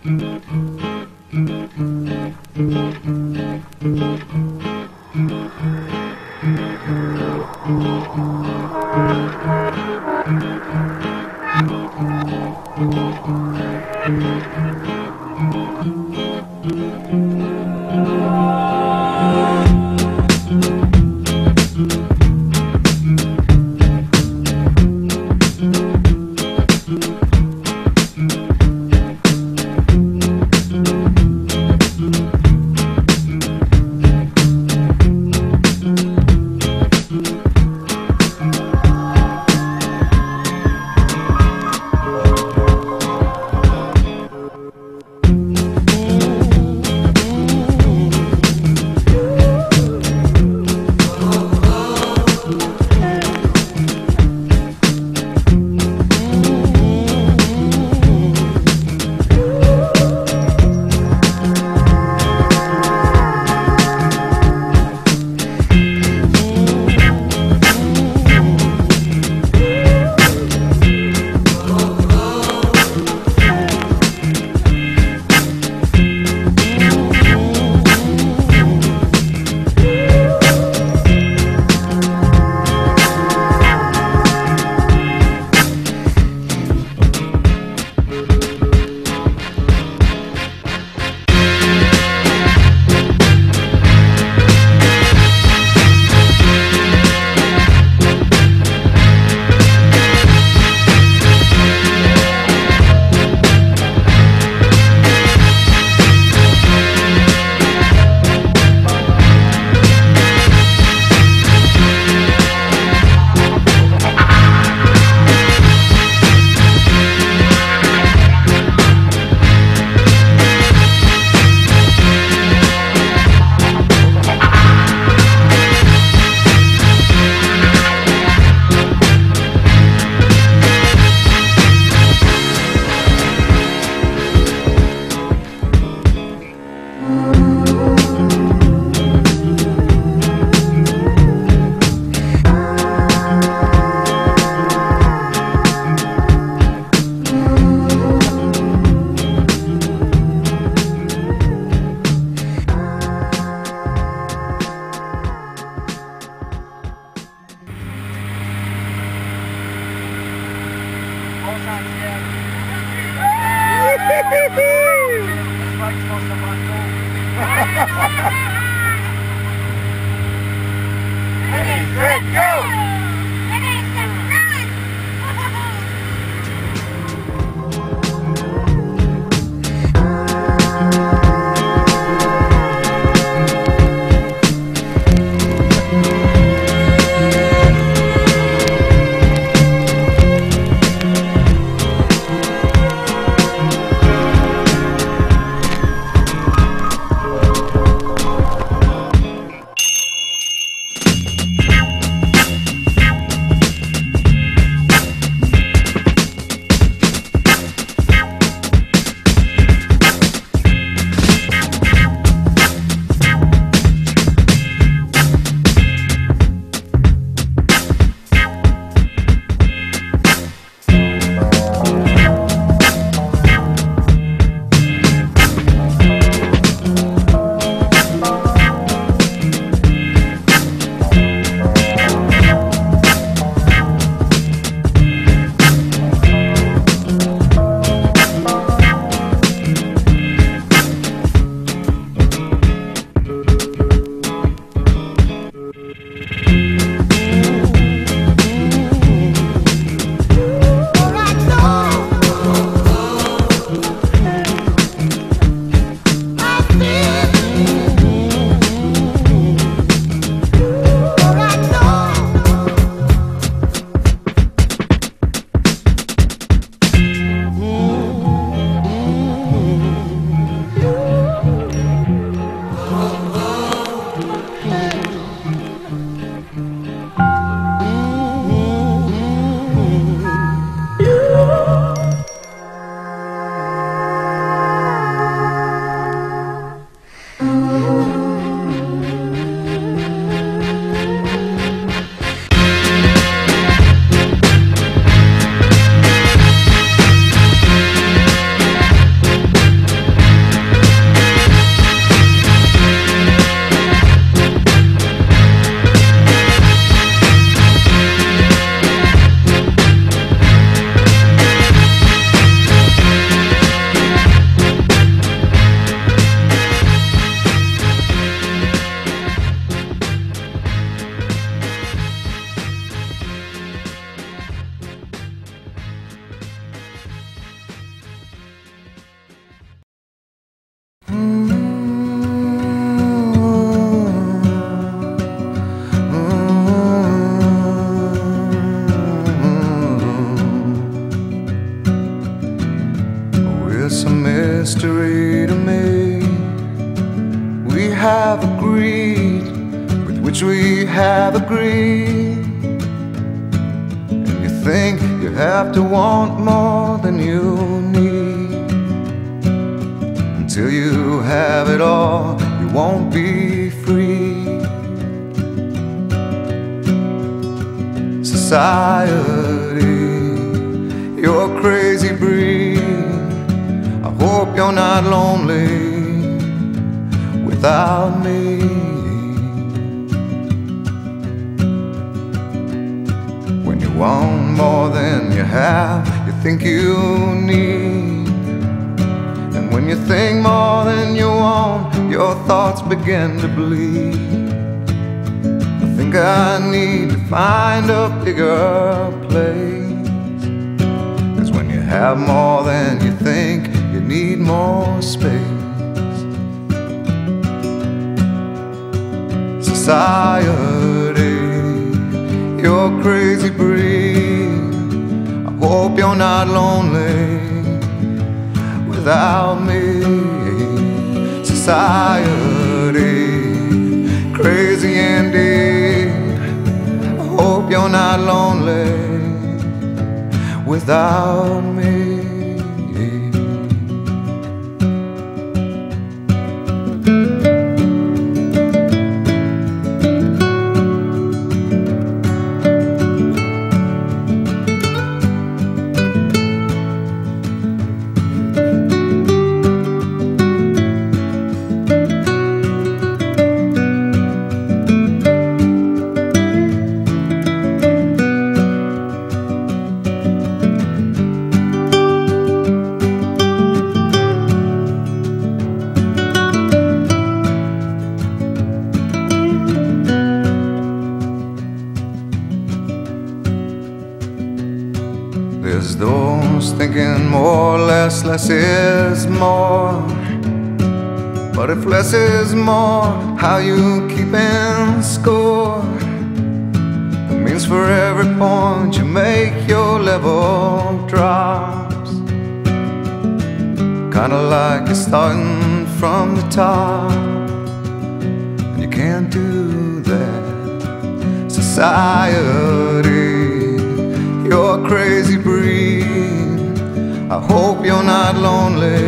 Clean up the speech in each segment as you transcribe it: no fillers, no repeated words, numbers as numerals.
Ready, set, go! it's a mystery to me. We have agreed with which we have agreed, and you think you have to want more than you need. Until you have it all, you won't be free. Society, you're a crazy breed. I hope you're not lonely without me. When you want more than you have, you think you need. And when you think more than you want, your thoughts begin to bleed. I think I need to find a bigger place, 'cause when you have more than you think, you need more space. Society, you're a crazy breed. I hope you're not lonely without me. Society, crazy indeed. I hope you're not lonely without me. There's those thinking more or less is more. But if less is more, how you keeping score? It means for every point you make, your level drops. Kinda like you're starting from the top, and you can't do that. Society, you're a crazy breed. I hope you're not lonely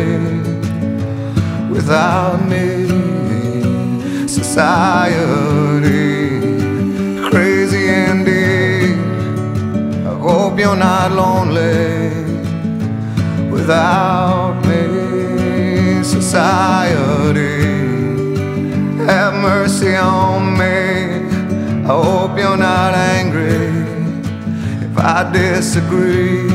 without me. Society, crazy indeed. I hope you're not lonely without me. Society, have mercy on me. I hope you're not angry if I disagree.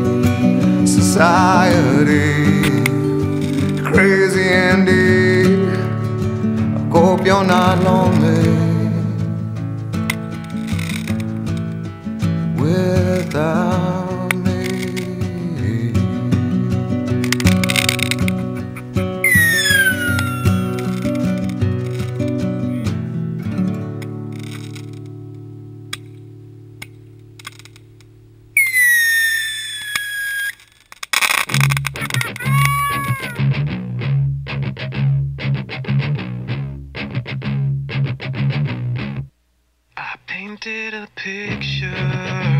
Society, crazy indeed. I hope you're not lonely without me. Painted a picture